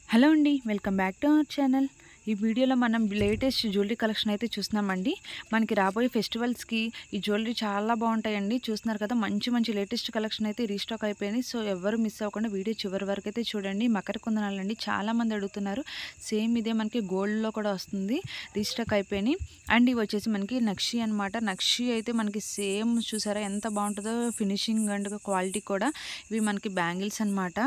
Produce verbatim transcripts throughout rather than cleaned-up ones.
Hello అండి, welcome back to our channel. ఈ వీడియోలో మనం లేటెస్ట్ జ్యువెలరీ కలెక్షన్ అయితే చూస్తున్నామండి. మనకి రాబోయే ఫెస్టివల్స్కి ఈ జ్యువెలరీ చాలా బాగుంటాయండి. చూస్తున్నారు కదా, మంచి మంచి లేటెస్ట్ కలెక్షన్ అయితే రీస్టాక్ అయిపోయినాయి. సో ఎవరు మిస్ అవ్వకుండా వీడియో చివరి వరకు అయితే చూడండి. మకర కుందనాలు అండి, చాలామంది అడుగుతున్నారు. సేమ్ ఇదే మనకి గోల్డ్లో కూడా వస్తుంది, రీస్టాక్ అయిపోయినాయి. అండ్ ఇవి వచ్చేసి మనకి నక్షి అనమాట. నక్షి అయితే మనకి సేమ్ చూసారా ఎంత బాగుంటుందో, ఫినిషింగ్ అండ్ క్వాలిటీ కూడా. ఇవి మనకి బ్యాంగిల్స్ అనమాట.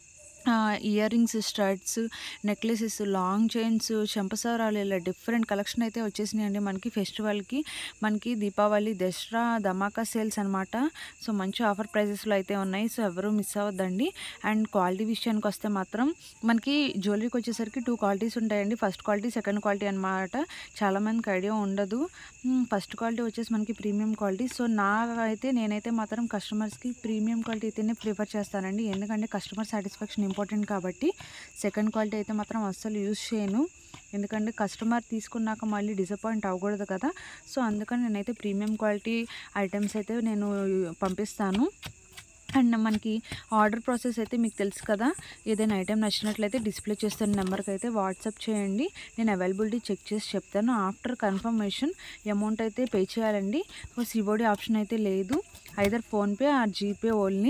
Ear rings, studs, necklaces, long chains, చెంపసారాలు, ఇలా డిఫరెంట్ కలెక్షన్ అయితే వచ్చేసినాయండి మనకి ఫెస్టివల్కి. మనకి దీపావళి, దసరా ధమాకా సేల్స్ అనమాట. సో మంచి ఆఫర్ ప్రైజెస్లో అయితే ఉన్నాయి. సో ఎవరు మిస్ అవ్వద్దండి. అండ్ క్వాలిటీ విషయానికి వస్తే మాత్రం మనకి జ్యువెలరీకి వచ్చేసరికి టూ క్వాలిటీస్ ఉంటాయండి. ఫస్ట్ క్వాలిటీ, సెకండ్ క్వాలిటీ అనమాట. చాలామందికి ఐడియా ఉండదు. ఫస్ట్ క్వాలిటీ వచ్చేసి మనకి ప్రీమియం క్వాలిటీ. సో నాకైతే నేనైతే మాత్రం కస్టమర్స్కి ప్రీమియం క్వాలిటీ అయితేనే ప్రిఫర్ చేస్తానండి. ఎందుకంటే కస్టమర్ సాటిస్ఫాక్షన్ ఇంపార్టెంట్ కాబట్టి. సెకండ్ క్వాలిటీ అయితే మాత్రం అస్సలు యూజ్ చేయను, ఎందుకంటే కస్టమర్ తీసుకున్నాక మళ్ళీ డిసప్పాయింట్ అవ్వకూడదు కదా. సో అందుకని నేనైతే ప్రీమియం క్వాలిటీ ఐటమ్స్ అయితే నేను పంపిస్తాను. అండ్ మనకి ఆర్డర్ ప్రాసెస్ అయితే మీకు తెలుసు కదా. ఏదైనా ఐటెం నచ్చినట్లయితే డిస్ప్లే చేస్తున్న నెంబర్కి అయితే వాట్సాప్ చేయండి. నేను అవైలబిలిటీ చెక్ చేసి చెప్తాను. ఆఫ్టర్ కన్ఫర్మేషన్ అమౌంట్ అయితే పే చేయాలండి. సిఓడి ఆప్షన్ అయితే లేదు, either PhonePe or GPay only.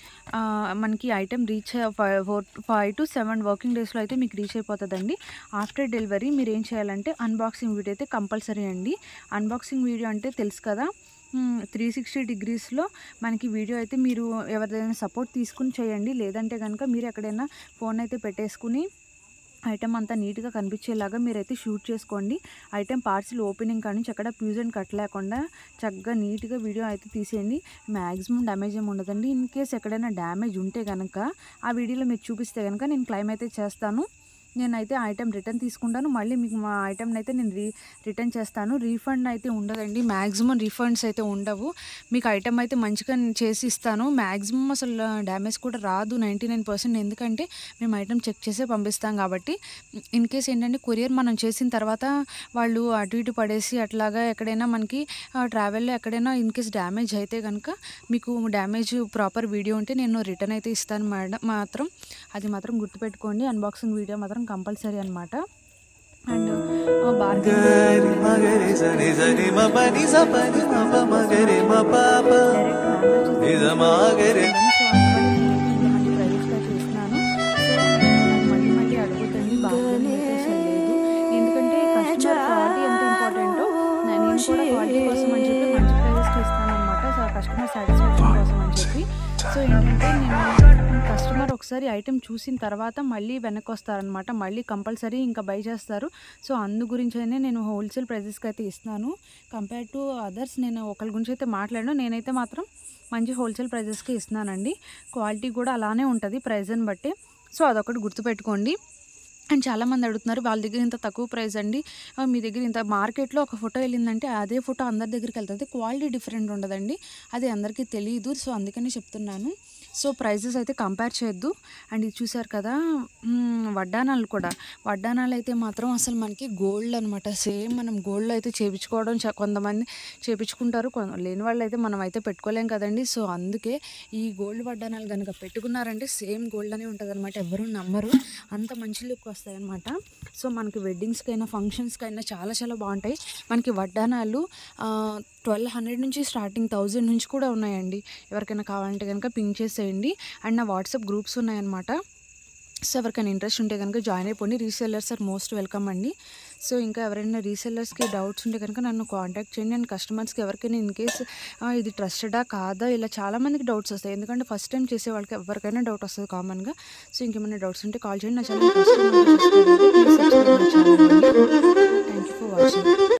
మనకి item reach five four five to seven working డేస్లో అయితే మీకు రీచ్ అయిపోతుందండి. ఆఫ్టర్ డెలివరీ మీరు ఏం చేయాలంటే అన్బాక్సింగ్ వీడియో అయితే కంపల్సరీ అండి. అన్బాక్సింగ్ వీడియో అంటే తెలుసు కదా, త్రీ సిక్స్టీ డిగ్రీస్లో మనకి వీడియో అయితే మీరు ఎవరిదైనా సపోర్ట్ తీసుకుని చేయండి. లేదంటే కనుక మీరు ఎక్కడైనా ఫోన్ అయితే పెట్టేసుకుని ఐటెం అంతా నీట్గా కనిపించేలాగా మీరైతే షూట్ చేసుకోండి. ఐటెం పార్సిల్ ఓపెనింగ్ కానీ ఎక్కడ ఫ్యూజ్ అండ్ కట్ లేకుండా చక్కగా నీట్గా వీడియో అయితే తీసేయండి. మ్యాక్సిమం డ్యామేజ్ ఏమి ఉండదండి. ఇన్ కేస్ ఎక్కడైనా డ్యామేజ్ ఉంటే కనుక ఆ వీడియోలో మీరు చూపిస్తే కనుక నేను క్లెయిమ్ అయితే చేస్తాను. నేనైతే ఐటెం రిటర్న్ తీసుకుంటాను. మళ్ళీ మీకు మా ఐటెంని అయితే నేను రీ రిటర్న్ చేస్తాను. రీఫండ్ అయితే ఉండదండి, మ్యాక్సిమం రీఫండ్స్ అయితే ఉండవు. మీకు ఐటెం అయితే మంచిగా చేసి ఇస్తాను. మ్యాక్సిమం అసలు డ్యామేజ్ కూడా రాదు, నైంటీ నైన్ పర్సెంట్ ఎందుకంటే మేము ఐటెం చెక్ చేసే పంపిస్తాం కాబట్టి. ఇన్ కేస్ ఏంటంటే కొరియర్ మనం చేసిన తర్వాత వాళ్ళు అటు ఇటు పడేసి అట్లాగా ఎక్కడైనా మనకి ట్రావెల్లో ఎక్కడైనా ఇన్ కేస్ డ్యామేజ్ అయితే కనుక మీకు డ్యామేజ్ ప్రాపర్ వీడియో ఉంటే నేను రిటర్న్ అయితే ఇస్తాను మేడం. మాత్రం అది మాత్రం గుర్తుపెట్టుకోండి. అన్బాక్సింగ్ వీడియో మాత్రం కంపల్సరీ అనమాట. అండ్ ఎందుకంటే కస్టమర్ క్వాలిటీ ఎంత ఇంపార్టెంటో నేను కూడా క్వాలిటీ కోసం అని చెప్పి మంచి ప్రైజెస్కి ఇస్తాను అనమాట. సో కస్టమర్ సాటిస్ఫాక్షన్ కోసం అని చెప్పి. సో ఏంటంటే నేను కస్టమర్ ఒకసారి ఐటెం చూసిన తర్వాత మళ్ళీ వెనక్కి వస్తారనమాట, మళ్ళీ కంపల్సరీ ఇంకా బై చేస్తారు. సో అందు గురించైనా నేను హోల్సేల్ ప్రైజెస్కి అయితే ఇస్తున్నాను. కంపేర్ టు అదర్స్ నేను ఒకరి గురించి అయితే మాట్లాడాను, నేనైతే మాత్రం మంచి హోల్సేల్ ప్రైజెస్కి ఇస్తున్నానండి. క్వాలిటీ కూడా అలానే ఉంటుంది ప్రైజ్ని బట్టి. సో అదొకటి గుర్తుపెట్టుకోండి. అండ్ చాలామంది అడుగుతున్నారు, వాళ్ళ దగ్గర ఇంత తక్కువ ప్రైస్ అండి, మీ దగ్గర ఇంత మార్కెట్లో ఒక ఫోటో వెళ్ళిందంటే అదే ఫోటో అందరి దగ్గరికి వెళ్తుంది, క్వాలిటీ డిఫరెంట్ ఉండదండి, అది అందరికీ తెలియదు. సో అందుకని చెప్తున్నాను. సో ప్రైజెస్ అయితే కంపేర్ చేయొద్దు. అండ్ ఇది చూసారు కదా, వడ్డానాలు కూడా, వడ్డానాలు అయితే మాత్రం అసలు మనకి గోల్డ్ అనమాట. సేమ్ మనం గోల్డ్లో అయితే చేయించుకోవడం కొంతమంది చేయించుకుంటారు, లేని వాళ్ళు అయితే మనం అయితే పెట్టుకోలేం కదండి. సో అందుకే ఈ గోల్డ్ వడ్డానాలు కనుక పెట్టుకున్నారంటే సేమ్ గోల్డ్ అనే ఉంటుంది అనమాట. ఎవరు నమ్మరు, అంత మంచి లుక్ వస్తాయి అనమాట. సో మనకి వెడ్డింగ్స్కైనా ఫంక్షన్స్కైనా చాలా చాలా బాగుంటాయి. మనకి వడ్డానాలు ట్వెల్వ్ హండ్రెడ్ నుంచి స్టార్టింగ్ థౌజండ్ నుంచి కూడా ఉన్నాయండి. ఎవరికైనా కావాలంటే కనుక పింక్ చేసేయండి. అండ్ నా వాట్సాప్ గ్రూప్స్ ఉన్నాయన్నమాట. సో ఎవరికైనా ఇంట్రెస్ట్ ఉంటే కనుక జాయిన్ అయిపోండి. రీసెల్లర్స్ ఆర్ మోస్ట్ వెల్కమ్ అండి. సో ఇంకా ఎవరైనా రీసెల్లర్స్కి డౌట్స్ ఉంటే కనుక నన్ను కాంటాక్ట్ చేయండి. అండ్ కస్టమర్స్కి ఎవరికైనా ఇన్ కేస్ ఇది ట్రస్టెడా కాదా ఇలా చాలామందికి డౌట్స్ వస్తాయి, ఎందుకంటే ఫస్ట్ టైం చేసే వాళ్ళకి ఎవరికైనా డౌట్ వస్తుంది కామన్గా. సో ఇంకేమైనా డౌట్స్ ఉంటే కాల్ చేయండి. నా channel thank you for watching.